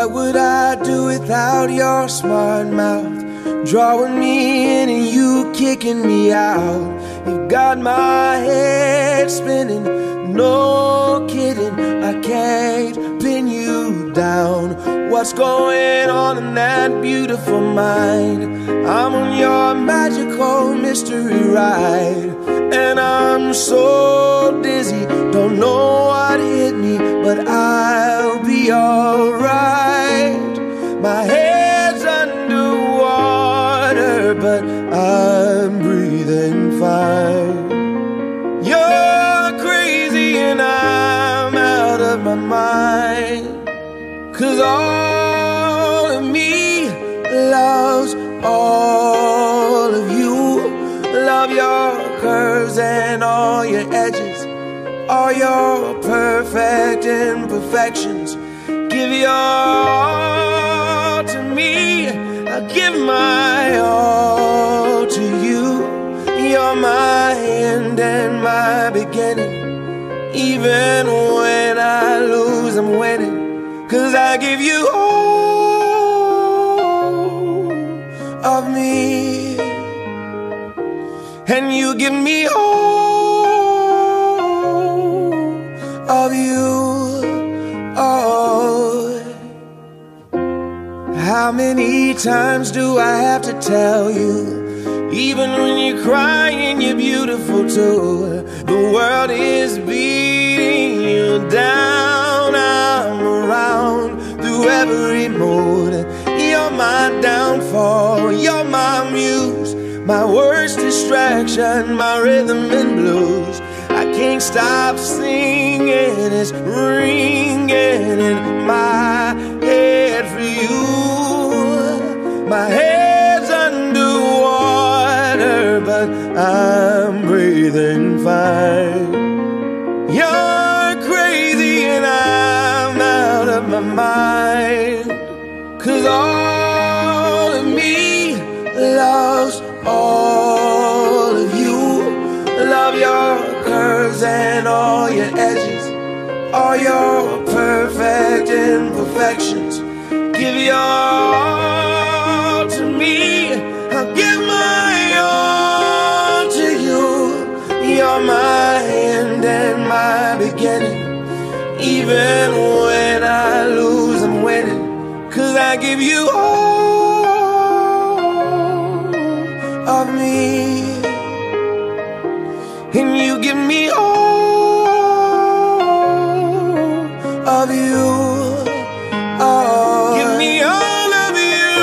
What would I do without your smart mouth? Drawing me in and you kicking me out. You got my head spinning, no kidding, I can't pin you down. What's going on in that beautiful mind? I'm on your magical mystery ride, and I'm so dizzy, don't know what hit me, but I'll be alright. My head's underwater, but I'm breathing fine. You're crazy and I'm out of my mind, 'cause all of me loves all of you. Love your curves and all your edges, all your perfect imperfections. Give your all to me, I'll give my all to you. You're my end and my beginning. Even when I lose, I'm winning, 'cause I give you all of me, and you give me all of you. Oh, how many times do I have to tell you? Even when you're crying, you're beautiful too. The world is beating you down. I'm around through every mood. You're my downfall, you're my muse, my worst distraction, my rhythm and blues. I can't stop singing, it's ringing in my head for you. My head's underwater, but I'm breathing fine. You're crazy and I'm out of my mind, 'cause all of me loves all of you. Love your curves and all your edges, all your perfect imperfections. Give your all to me, I'll give my all to you. You're my end and my beginning. Even when I lose, I'm winning, 'cause I give you all of me, and you give me all of you. Oh, give me all of you.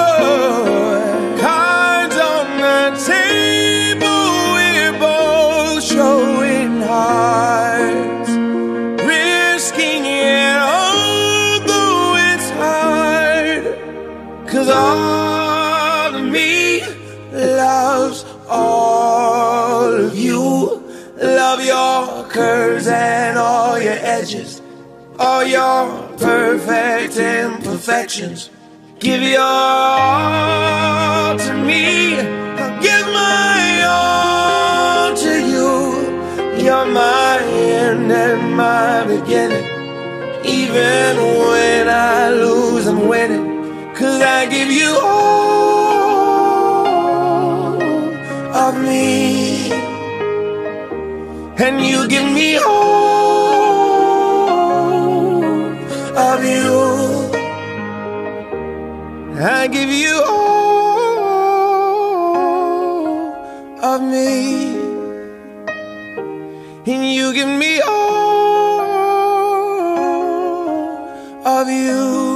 Cards on the table, we're both showing hearts, risking it although it's hard, 'cause all of me loves all of you. Love your curves and all your edges, all your perfect imperfections. Give your all to me, I'll give my all to you. You're my end and my beginning. Even when I lose, I'm winning, 'cause I give you all of me, and you give me all of you. I give you all of me, and you give me all of you.